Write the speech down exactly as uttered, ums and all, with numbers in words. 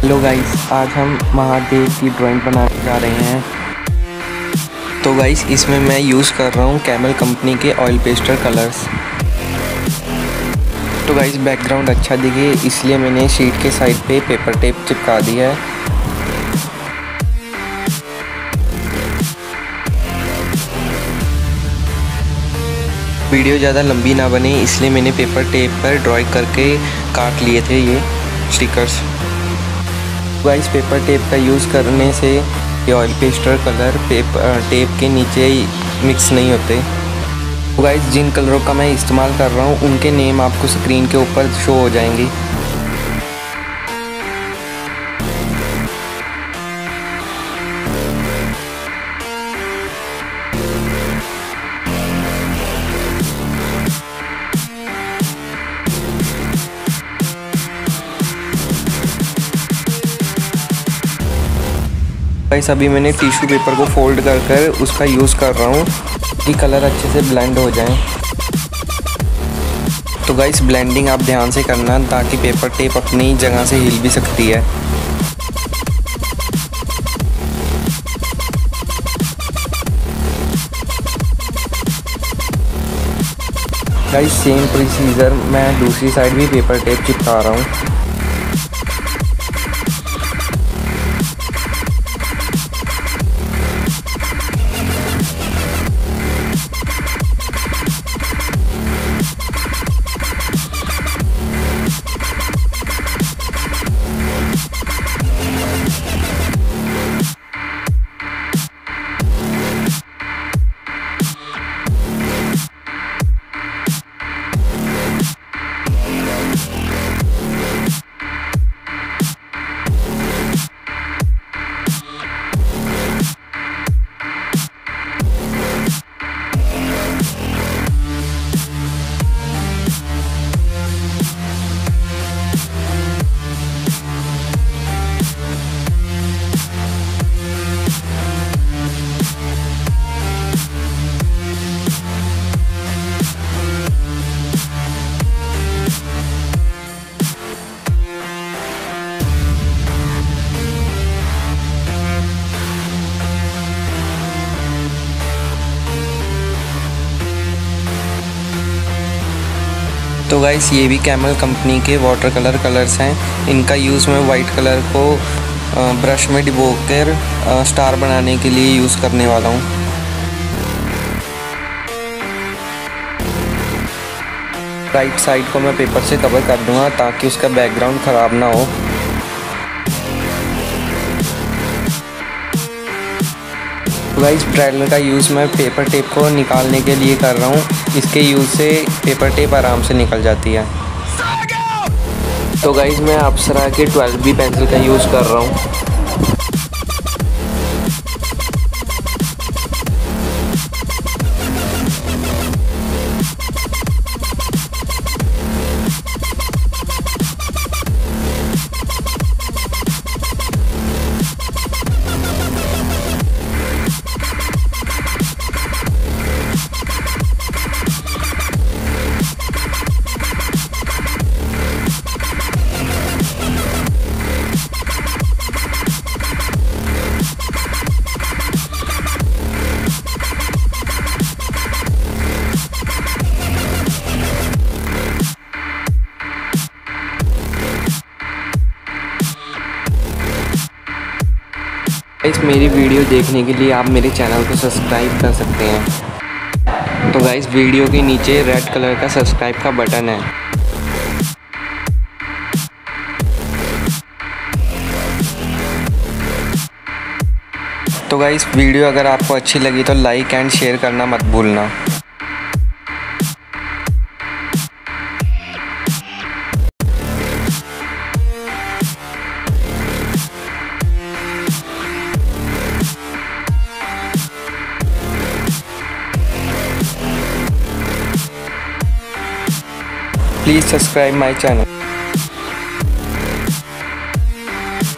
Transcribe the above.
Hello guys, आज हम महादेव की ड्राइंग बनाने जा रहे हैं। तो गाइस, इसमें मैं यूज़ कर रहा हूँ कैमल कंपनी के ऑयल पेस्टर कलर्स। तो गाइस, बैकग्राउंड अच्छा दिखे इसलिए मैंने शीट के साइड पे पेपर टेप चिपका दिया है। वीडियो ज़्यादा लंबी ना बने इसलिए मैंने पेपर टेप पर ड्राइंग करके काट लिए थे ये स्टिकर्स। गाइस, पेपर टेप का यूज़ करने से ये oil pastel colour paper tape के नीचे मिक्स नहीं होते। तो गाइस, जिन कलरों का मैं इस्तेमाल कर रहा हूँ उनके नेम आपको स्क्रीन के ऊपर शो हो जाएंगे। गाइस, अभी मैंने टिश्यू पेपर को फोल्ड कर कर उसका यूज़ कर रहा हूँ कि कलर अच्छे से ब्लेंड हो जाए। तो गाइस, ब्लेंडिंग आप ध्यान से करना ताकि पेपर टेप अपनी जगह से हिल भी सकती है। गाइस, सेम प्रोसीजर मैं दूसरी साइड भी पेपर टेप चिपका रहा हूँ। तो गाइस, ये भी कैमल कंपनी के वाटर कलर कलर्स हैं। इनका यूज़ मैं वाइट कलर को ब्रश में डिबो कर स्टार बनाने के लिए यूज़ करने वाला हूँ। राइट साइड को मैं पेपर से कवर कर दूँगा ताकि उसका बैकग्राउंड ख़राब ना हो। तो गाइस, ट्रेलर का यूज़ मैं पेपर टेप को निकालने के लिए कर रहा हूँ। इसके यूज़ से पेपर टेप आराम से निकल जाती है। तो गाइस, मैं अप्सरा के ट्वेल्व बी पेंसिल का यूज़ कर रहा हूँ। गाइस, मेरी वीडियो देखने के लिए आप मेरे चैनल को सब्सक्राइब कर सकते हैं। तो गाइस, वीडियो के नीचे रेड कलर का सब्सक्राइब का बटन है। तो गाइस, वीडियो अगर आपको अच्छी लगी तो लाइक एंड शेयर करना मत भूलना। Please subscribe my channel.